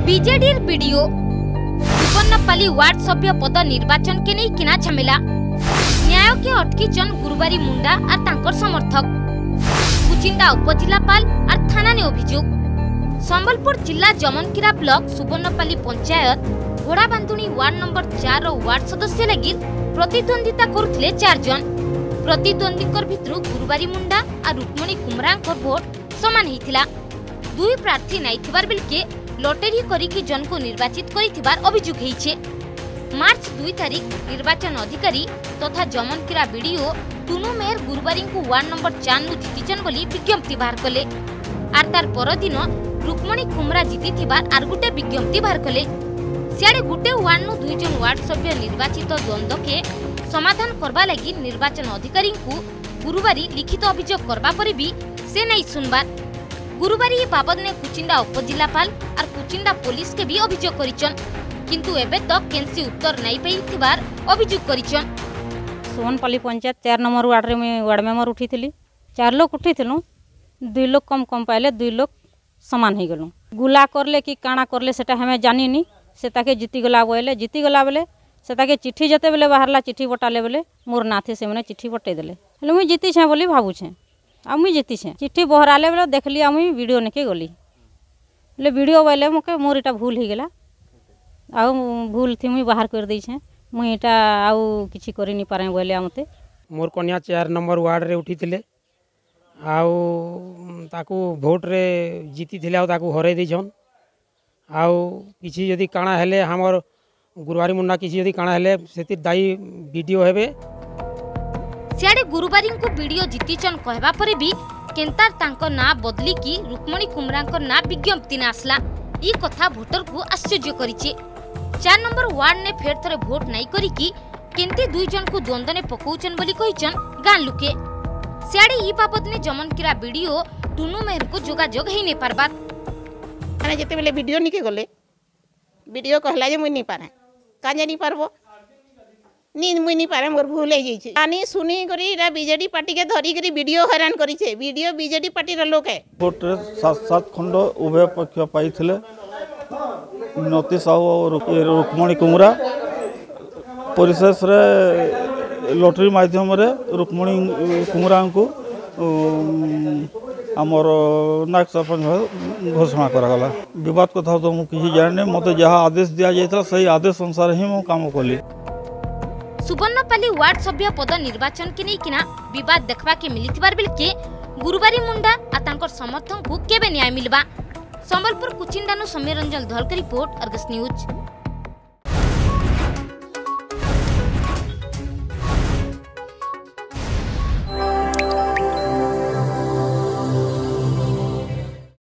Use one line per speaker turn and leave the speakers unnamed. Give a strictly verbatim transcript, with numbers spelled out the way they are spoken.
BJD video सुवर्णपाली ward सभ्य पद निर्वाचन के नहीं किना झमेला न्याय के अटकी जन गुरुवारी मुंडा और तांकर समर्थक कुचिंडा उपजिलापाल और थाना ने अभियोग संबलपुर जिला Jamankira block Suvarnapali panchayat Ghodabandhuni ward number चार वार्ड सदस्य लगी प्रतिद्वंदिता करुथिले चार जन प्रतिद्वंदीकर भितरु गुरुवारी मुंडा और रुक्मणी कुमरांकर भोट समान हिथिला दुई प्रार्थी नाइथिबार बिलके लॉटरी करिकी जन को निर्वाचित करिथिबार अभियोग हेइछे। मार्च दुई तारीख निर्वाचन अधिकारी तथा जमनकिरा बीडीओ टुनु मेहर गुरुवारी को वार्ड नंबर चार नु जीतिचन बोली विज्ञप्ति बाहर कले आर तार परदिन रुक्मणी कुमरा जीतिथिबार आर गुटे विज्ञप्ति बाहर कले सियाडे गुटे वार्ड नु दुई जन वार्ड सभ्य निर्वाचित द्वंद्व के समाधान करबा लगी निर्वाचन अधिकारी को गुरुवारी लिखित अभियोग करबा परे भी से नहीं सुनबार गुरुवारी ये बाबद ने कुचिंडा उपजिलापाल और कुचिंडा पुलिस के भी अभियोग करिचन किंतु एबे तक केनसी उत्तर नहीं पाइथिबार अभियोग करिचन।
सुवर्णपाली पंचायत चार नंबर वार्ड रे मैं वार्ड मेंबर उठी थी चार लोग उठी थिलु दुई लोग कम कम पाइले दुई लोग समान हो गलु गुला करले कि काना करले सेटा हमें जानिनी से ताके जीती गला बोले जीती गला बेले से ताके चिट्ठी जते बेले बाहरला चिट्ठी बटाले बेले मोर नाथे से मैंने चिट्ठी बटे देले हेले मुई जीती छे बोली भाबू छे आ मुई जीती छे चिट्ठी बहराले बेले देखली आ मुई वीडियो नेके गली ले वीडियो बोले मके मोर इटा भूल ही गेला आ भूल थी मुई बाहर कर दै छे मुई इटा आउ किछि करि नि पारे बोले मते
मोर कन्या चार नंबर वार्ड रे उठी थिले आउ ताकू भोट रे जीती थिले आ ताकू हरै दै छन आउ किछि यदि काना हेले हमर गुरुवारी मुन्ना किसी यदि काना हेले सेति दाई वीडियो हेबे
सियाडे गुरुवारी को वीडियो जीतिचन कहबा परे भी केंतार तांको ना बदली की रुक्मणी कुमरांको ना विज्ञप्ति ना आसला ई कथा भोटर को आश्चर्य करिचे। चार नंबर वार्ड ने फेर थरे भोट नाही करी की केंती दुई जन को द्वंद्व ने पकौचन बोली कहिचन गां लुके सियाडे ई बाबत ने जमनकिरा वीडियो टुनु मेहर को जोगाजोग हेइ ने पारबा
अरे जते बेले वीडियो निके गले वीडियो कहला जे मुई नि पारे काजे नहीं पारबो नी मुई नहीं पारे मोर भूल हो जाइए आनी सुनी करी रा बीजेडी पार्टी के धरी करी वीडियो हैरान करी छे वीडियो बीजेडी पार्टी रा लोक है
भोट रे सात सात खंड उभय पक्ष पाई थिले नोती साहू और रुक्मणी कुमरा परिशेष रे लॉटरी माध्यम रे रुक्मणी कुमरा को आमर नायक सरपंच घोषणा करागला विवाद कथा तो मुझे किसी जाने मत जहाँ आदेश दिया जाता सही आदेश अनुसार ही मु काम कली।
सुवर्णपाली वार्ड सभ्य पद निर्वाचन के नहीं किना विवाद देखबा के मिलिथिबार बिलके गुरुवारी मुंडा आ तांकर समर्थक को केबे न्याय मिलबा। संबलपुर कुचिंडानु सौम्य रंजन धल के रिपोर्ट अर्गस न्यूज।